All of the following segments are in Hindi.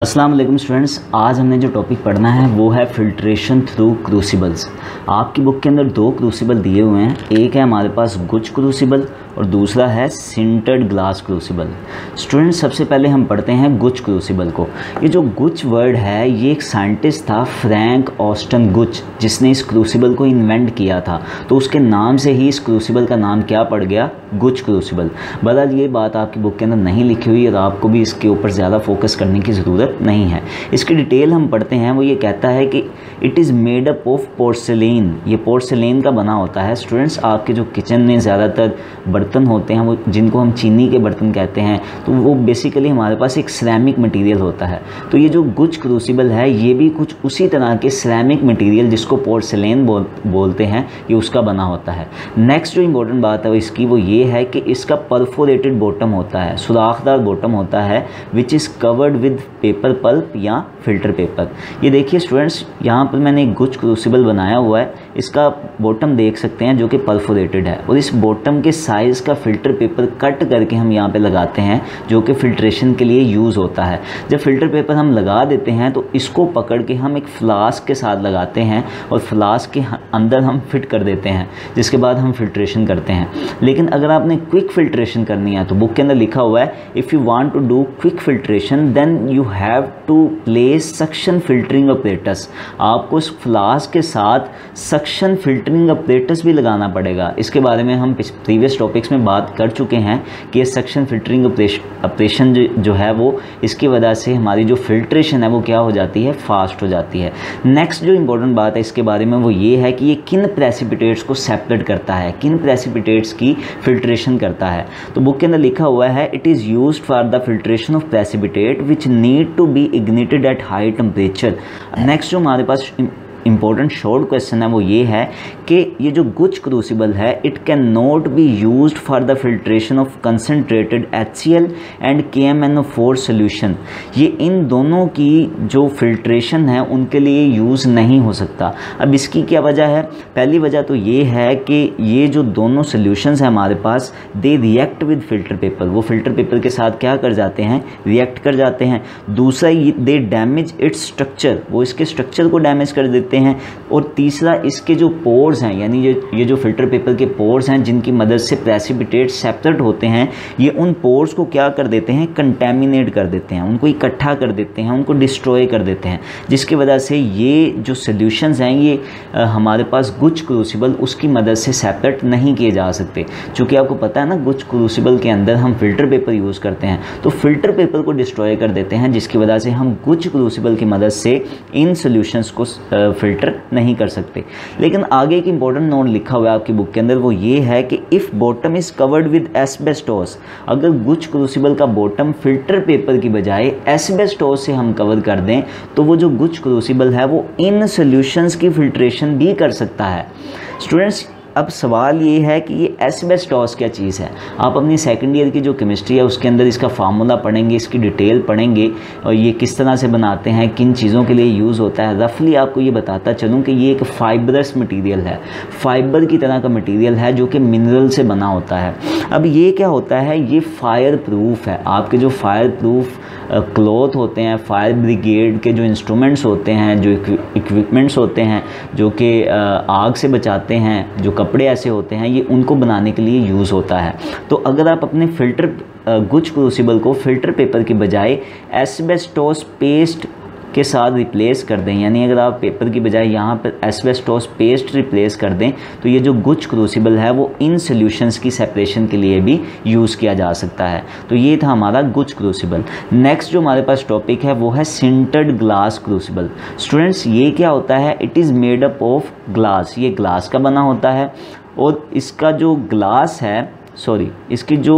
अस्सलाम वालेकुम स्टूडेंट्स, आज हमने जो टॉपिक पढ़ना है वो है फिल्ट्रेशन थ्रू क्रूसिबल्स। आपकी बुक के अंदर दो क्रूसिबल दिए हुए हैं, एक है हमारे पास गुच क्रूसिबल और दूसरा है सिंटर्ड ग्लास क्रूसिबल। स्टूडेंट्स, सबसे पहले हम पढ़ते हैं गुच क्रूसिबल को। ये जो गुच वर्ड है ये एक साइंटिस्ट था फ्रैंक ऑस्टन गुच, जिसने इस क्रूसिबल को इन्वेंट किया था, तो उसके नाम से ही इस क्रूसिबल का नाम क्या पड़ गया, गुच क्रूसिबल। बहरहाल ये बात आपकी बुक के अंदर नहीं लिखी हुई और आपको भी इसके ऊपर ज़्यादा फोकस करने की ज़रूरत नहीं है। इसकी डिटेल हम पढ़ते हैं। वो ये कहता है कि it is made up of porcelain. ये पोर्सेलेन का बना होता है। स्टूडेंट्स, आपके जो किचन में ज़्यादातर बर्तन होते हैं वो जिनको हम चीनी के बर्तन कहते हैं, तो वो बेसिकली हमारे पास एक सिरेमिक मटेरियल होता है। तो ये जो गुच क्रूसिबल है ये भी कुछ उसी तरह के सिरेमिक मटेरियल जिसको पोर्सेलेन बोलते हैं, ये उसका बना होता है। नेक्स्ट जो इंपॉर्टेंट बात है वो इसकी वो ये है कि इसका परफोरेटेड बॉटम होता है, सुराखदार बॉटम होता है, which is covered with paper pulp या फिल्टर पेपर। ये देखिए स्टूडेंट्स, यहाँ पर मैंने एक गुच क्रूसिबल बनाया हुआ है। इसका बॉटम देख सकते हैं जो कि परफोरेटेड है, और इस बॉटम के साइज़ का फिल्टर पेपर कट करके हम यहाँ पे लगाते हैं, जो कि फिल्ट्रेशन के लिए यूज़ होता है। जब फिल्टर पेपर हम लगा देते हैं तो इसको पकड़ के हम एक फ्लास्क के साथ लगाते हैं और फ्लास्क के अंदर हम फिट कर देते हैं, जिसके बाद हम फिल्ट्रेशन करते हैं। लेकिन अगर आपने क्विक फिल्ट्रेशन करनी है तो बुक के अंदर लिखा हुआ है, if you want to do quick filtration then you have to place suction filtering apparatus. आपको इस फ्लास्क के साथ सक्शन फिल्टरिंग अपरेटस भी लगाना पड़ेगा। इसके बारे में हम प्रीवियस टॉपिक्स में बात कर चुके हैं कि ये सक्शन फिल्टरिंग ऑपरेशन जो है वो इसकी वजह से हमारी जो फिल्ट्रेशन है वो क्या हो जाती है, फास्ट हो जाती है। नेक्स्ट जो इंपॉर्टेंट बात है इसके बारे में वो ये है कि ये किन प्रेसिपिटेट्स को सेपरेट करता है, किन प्रेसिपिटेट्स की फिल्ट्रेशन करता है। तो बुक के अंदर लिखा हुआ है, it is used for the filtration of precipitate which need to be ignited at high temperature. Next जो हमारे पास इंपॉर्टेंट शॉर्ट क्वेश्चन है वो ये है कि ये जो गुच क्रूसिबल है it can not be used for the filtration of concentrated HCl and KMnO4 solution. ये इन दोनों की जो फिल्ट्रेशन है उनके लिए यूज़ नहीं हो सकता। अब इसकी क्या वजह है? पहली वजह तो ये है कि ये जो दोनों सोल्यूशंस हैं हमारे पास, they react with filter paper. वो फिल्टर पेपर के साथ क्या कर जाते हैं, रिएक्ट कर जाते हैं। दूसरा, दे डैमेज इट्स स्ट्रक्चर, वो इसके स्ट्रक्चर को डैमेज कर देते हैं। और तीसरा, इसके जो पोर्स हैं, यानी ये जो फिल्टर पेपर के पोर्स हैं जिनकी मदद से प्रेसिपिटेट सेपरेट होते हैं, ये उन पोर्स को क्या कर देते हैं, कंटेमिनेट कर देते हैं, उनको इकट्ठा कर देते हैं, उनको डिस्ट्रॉय कर देते हैं, जिसकी वजह से ये जो सॉल्यूशंस हैं ये हमारे पास गुच क्रूसिबल उसकी मदद से सेपरेट नहीं किए जा सकते। चूँकि आपको पता है ना, गुच क्रूसिबल के अंदर हम फिल्टर पेपर यूज़ करते हैं, तो फिल्टर पेपर को डिस्ट्रॉय कर देते हैं, जिसकी वजह से हम गुच क्रूसिबल की मदद से इन सॉल्यूशंस को फिल्टर नहीं कर सकते। लेकिन आगे एक इंपॉर्टेंट नोट लिखा हुआ है आपकी बुक के अंदर, वो ये है कि if bottom is covered with asbestos, अगर गुच क्रूसिबल का बॉटम फिल्टर पेपर की बजाय एस्बेस्टोस से हम कवर कर दें तो वो जो गुच क्रूसिबल है वो इन सॉल्यूशंस की फिल्ट्रेशन भी कर सकता है। स्टूडेंट्स, अब सवाल ये है कि ये एस्बेस्टोस क्या चीज़ है। आप अपनी सेकंड ईयर की जो केमिस्ट्री है उसके अंदर इसका फार्मूला पढ़ेंगे, इसकी डिटेल पढ़ेंगे और ये किस तरह से बनाते हैं, किन चीज़ों के लिए यूज़ होता है। रफली आपको ये बताता चलूँ कि ये एक फाइबरस मटेरियल है, फाइबर की तरह का मटेरियल है जो कि मिनरल से बना होता है। अब ये क्या होता है, ये फायर प्रूफ है। आपके जो फायर प्रूफ क्लॉथ होते हैं, फायर ब्रिगेड के जो इंस्ट्रूमेंट्स होते हैं, जो इक्विपमेंट्स होते हैं जो कि आग से बचाते हैं, जो कपड़े ऐसे होते हैं, ये उनको बनाने के लिए यूज़ होता है। तो अगर आप अपने फिल्टर गुच क्रूसिबल को फिल्टर पेपर के बजाय एस्बेस्टोस पेस्ट के साथ रिप्लेस कर दें, यानी अगर आप पेपर की बजाय यहाँ पर एस्बेस्टोस पेस्ट रिप्लेस कर दें तो ये जो गुच क्रूसिबल है वो इन सॉल्यूशंस की सेपरेशन के लिए भी यूज़ किया जा सकता है। तो ये था हमारा गुच क्रूसिबल। नेक्स्ट जो हमारे पास टॉपिक है वो है सिंटर्ड ग्लास क्रूसिबल। स्टूडेंट्स, ये क्या होता है, it is made up of glass. ये ग्लास का बना होता है और इसका जो ग्लास है, इसकी जो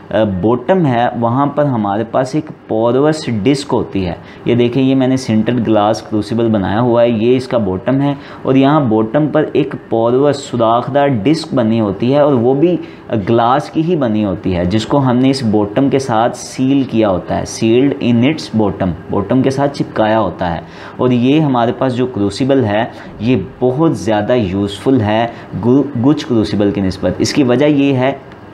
बॉटम है वहाँ पर हमारे पास एक पोरस डिस्क होती है। ये देखिए, ये मैंने सिंटर्ड ग्लास क्रूसिबल बनाया हुआ है, ये इसका बॉटम है और यहाँ बॉटम पर एक पोरस सुराखदार डिस्क बनी होती है और वो भी ग्लास की ही बनी होती है, जिसको हमने इस बॉटम के साथ सील किया होता है, सील्ड इन इट्स बॉटम के साथ चिपकाया होता है। और ये हमारे पास जो क्रूसिबल है ये बहुत ज़्यादा यूज़फुल है गुच क्रूसिबल की निस्बत। इसकी वजह ये है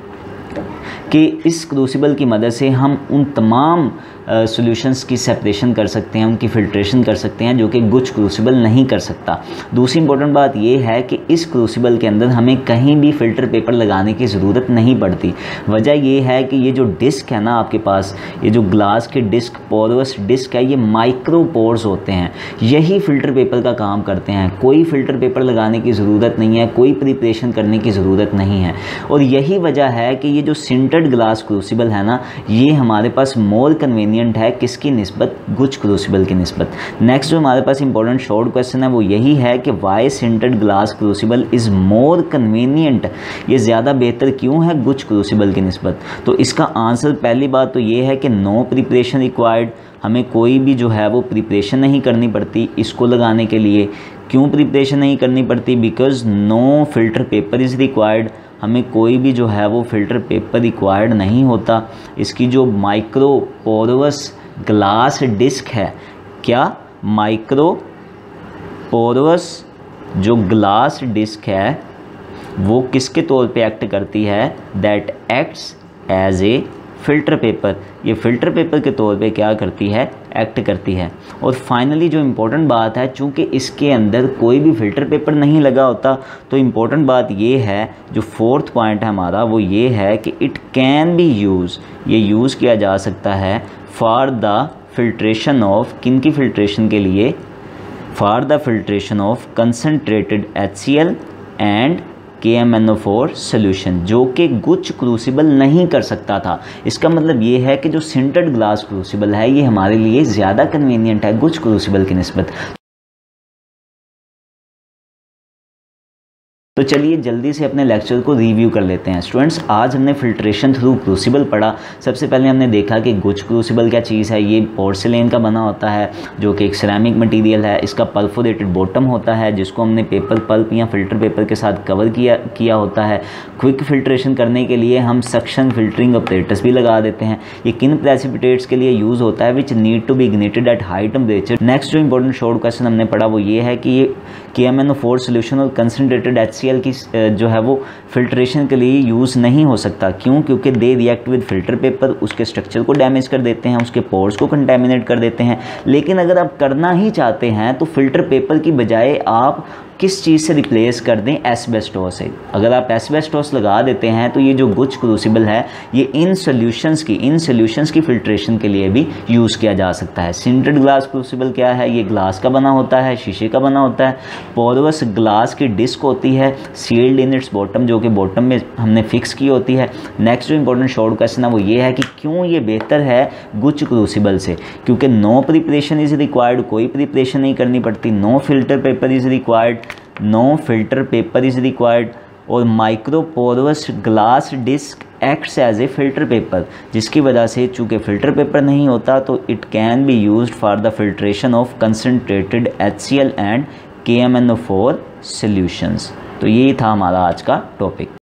कि इस क्रूसिबल की मदद से हम उन तमाम सॉल्यूशंस की सेपरेशन कर सकते हैं, उनकी फ़िल्ट्रेशन कर सकते हैं, जो कि गुच क्रूसिबल नहीं कर सकता। दूसरी इंपॉर्टेंट बात ये है कि इस क्रूसिबल के अंदर हमें कहीं भी फ़िल्टर पेपर लगाने की ज़रूरत नहीं पड़ती। वजह ये है कि ये जो डिस्क है ना आपके पास, ये जो ग्लास की डिस्क, पोरस डिस्क है, ये माइक्रो पोर्स होते हैं, यही फ़िल्टर पेपर का काम करते हैं। कोई फ़िल्टर पेपर लगाने की ज़रूरत नहीं है, कोई प्रिपरेशन करने की ज़रूरत नहीं है। और यही वजह है कि ये जो सिंटर्ड ग्लास क्रूसिबल है ना, ये हमारे पास मोर कन्वीनियंट है किसकी निस्बत, गुच क्रूसिबल की निस्बत। नेक्स्ट जो हमारे पास इंपॉर्टेंट शॉर्ट क्वेश्चन है वो यही है कि why sintered glass crucible is more convenient, ये ज़्यादा बेहतर क्यों है गुच क्रूसिबल की निस्बत। तो इसका आंसर पहली बात तो ये है कि नो प्रिपरेशन रिक्वायर्ड, हमें कोई भी जो है वो प्रिपरेशन नहीं करनी पड़ती इसको लगाने के लिए। क्यों प्रिपरेशन नहीं करनी पड़ती, because no filter paper is required, हमें कोई भी जो है वो फ़िल्टर पेपर रिक्वायर्ड नहीं होता। इसकी जो माइक्रो पोरस ग्लास डिस्क है, क्या माइक्रो पोरस जो ग्लास डिस्क है वो किसके तौर पे एक्ट करती है, that acts as a filter paper, ये फ़िल्टर पेपर के तौर पे क्या करती है, एक्ट करती है। और फाइनली जो इम्पोर्टेंट बात है, चूँकि इसके अंदर कोई भी फ़िल्टर पेपर नहीं लगा होता, तो इम्पोर्टेंट बात ये है, जो फोर्थ पॉइंट है हमारा वो ये है कि इट कैन बी यूज़, ये यूज़ किया जा सकता है फॉर द फिल्ट्रेशन ऑफ, किन की फ़िल्ट्रेशन के लिए, for the filtration of concentrated HCl and KMnO4 solution, जो कि गुच क्रूसिबल नहीं कर सकता था। इसका मतलब ये है कि जो सिंटर्ड ग्लास क्रूसिबल है ये हमारे लिए ज़्यादा कन्वीनियंट है गुच क्रूसिबल की निस्बत। तो चलिए जल्दी से अपने लेक्चर को रिव्यू कर लेते हैं। स्टूडेंट्स, आज हमने फिल्ट्रेशन थ्रू क्रूसिबल पढ़ा। सबसे पहले हमने देखा कि गुच क्रूसिबल क्या चीज़ है। ये पोर्सिलेन का बना होता है जो कि एक सिरेमिक मटेरियल है। इसका परफोरेटेड बॉटम होता है जिसको हमने पेपर पल्प या फिल्टर पेपर के साथ कवर किया होता है। क्विक फिल्ट्रेशन करने के लिए हम सक्शन फिल्टरिंग ऑपरेटर्स भी लगा देते हैं। ये किन प्रेसिपिटेट्स के लिए यूज़ होता है, which need to be ignited at high temperature. Next जो इंपॉर्टेंट शॉर्ट क्वेश्चन हमने पढ़ा वो ये है कि ये KMnO4 सोल्यूशन और कंसनट्रेटेड HCl की जो है वो फिल्ट्रेशन के लिए यूज़ नहीं हो सकता। क्यों? क्योंकि they react with filter paper, उसके स्ट्रक्चर को डैमेज कर देते हैं, उसके पोर्स को कंटेमिनेट कर देते हैं। लेकिन अगर आप करना ही चाहते हैं तो फिल्टर पेपर की बजाय आप किस चीज़ से रिप्लेस कर दें, एस्बेस्टोस से। अगर आप एस्बेस्टोस लगा देते हैं तो ये जो गुच क्रूसिबल है ये इन सॉल्यूशंस की फिल्ट्रेशन के लिए भी यूज़ किया जा सकता है। सिंटर्ड ग्लास क्रूसिबल क्या है, ये ग्लास का बना होता है, शीशे का बना होता है। पोरस ग्लास की डिस्क होती है, सील्ड इन इट्स बॉटम, जो कि बॉटम में हमने फिक्स की होती है। नेक्स्ट जो इंपॉर्टेंट शॉर्ट क्वेश्चन है वो ये है कि क्यों ये बेहतर है गुच क्रूसिबल से। क्योंकि नो प्रिपरेशन इज़ रिक्वायर्ड, कोई प्रिपरेशन नहीं करनी पड़ती। No filter paper is required, no filter paper is required. और micro porous glass disc acts as a filter paper, जिसकी वजह से चूँकि फिल्टर पेपर नहीं होता तो it can be used for the filtration of concentrated HCl and KMnO4 solutions. तो यही था हमारा आज का टॉपिक।